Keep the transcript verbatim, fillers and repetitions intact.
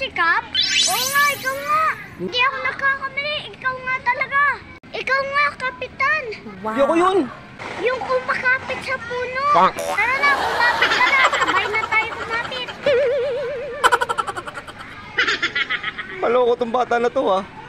si Cap? Oo nga, ikaw nga. Hindi ako nagkakamali. Ikaw nga talaga. Ikaw nga, Kapitan. Wow. Hindi ako yun. Yung kumakapit sa puno. Tara na, kumapit ka na. Sabay na tayo kumapit. Maloko tong bata na to, ah.